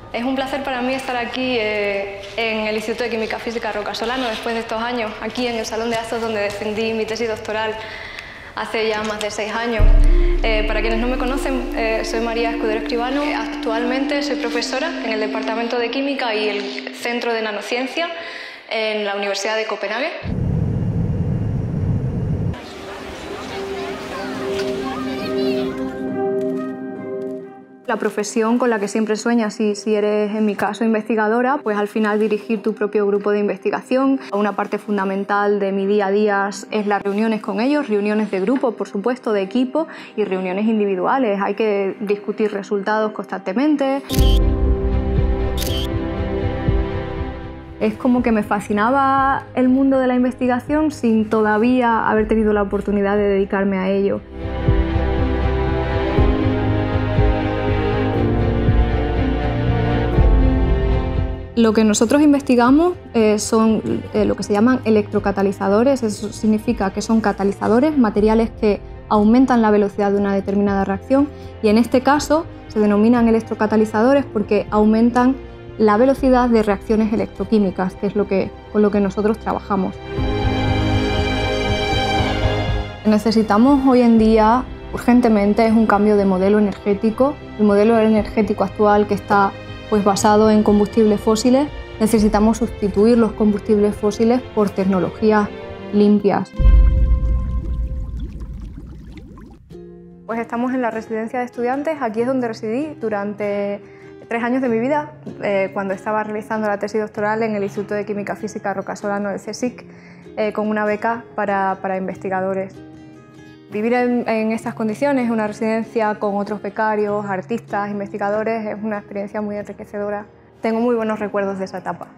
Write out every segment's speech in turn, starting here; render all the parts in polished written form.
Es un placer para mí estar aquí en el Instituto de Química Física Roca Solano después de estos años, aquí en el Salón de Actos donde defendí mi tesis doctoral hace ya más de 6 años. Para quienes no me conocen, soy María Escudero Escribano. Actualmente soy profesora en el Departamento de Química y el Centro de Nanociencia en la Universidad de Copenhague. La profesión con la que siempre sueñas, si eres, en mi caso, investigadora, pues al final dirigir tu propio grupo de investigación. Una parte fundamental de mi día a día es las reuniones con ellos, reuniones de grupo, por supuesto, de equipo y reuniones individuales. Hay que discutir resultados constantemente. Es como que me fascinaba el mundo de la investigación sin todavía haber tenido la oportunidad de dedicarme a ello. Lo que nosotros investigamos son lo que se llaman electrocatalizadores. Eso significa que son catalizadores, materiales que aumentan la velocidad de una determinada reacción, y en este caso se denominan electrocatalizadores porque aumentan la velocidad de reacciones electroquímicas, que es con lo que nosotros trabajamos. Lo que necesitamos hoy en día urgentemente es un cambio de modelo energético. El modelo energético actual, que está basado en combustibles fósiles, necesitamos sustituir los combustibles fósiles por tecnologías limpias. Pues estamos en la residencia de estudiantes. Aquí es donde residí durante 3 años de mi vida, cuando estaba realizando la tesis doctoral en el Instituto de Química Física Roca Solano del CSIC, con una beca para investigadores. Vivir en estas condiciones, en una residencia con otros becarios, artistas, investigadores, es una experiencia muy enriquecedora. Tengo muy buenos recuerdos de esa etapa.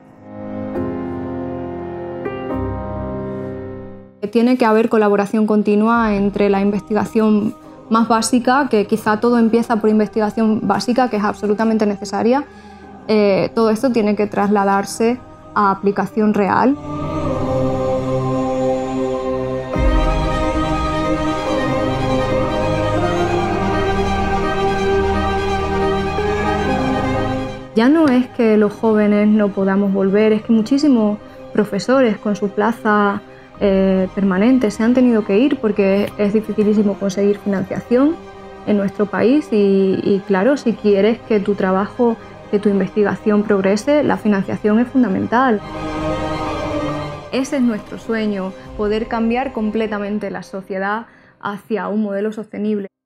Tiene que haber colaboración continua entre la investigación más básica, que quizá todo empieza por investigación básica, que es absolutamente necesaria. Todo esto tiene que trasladarse a aplicación real. Ya no es que los jóvenes no podamos volver, es que muchísimos profesores con su plaza permanente se han tenido que ir porque es dificilísimo conseguir financiación en nuestro país y claro, si quieres que tu trabajo, que tu investigación progrese, la financiación es fundamental. Ese es nuestro sueño, poder cambiar completamente la sociedad hacia un modelo sostenible.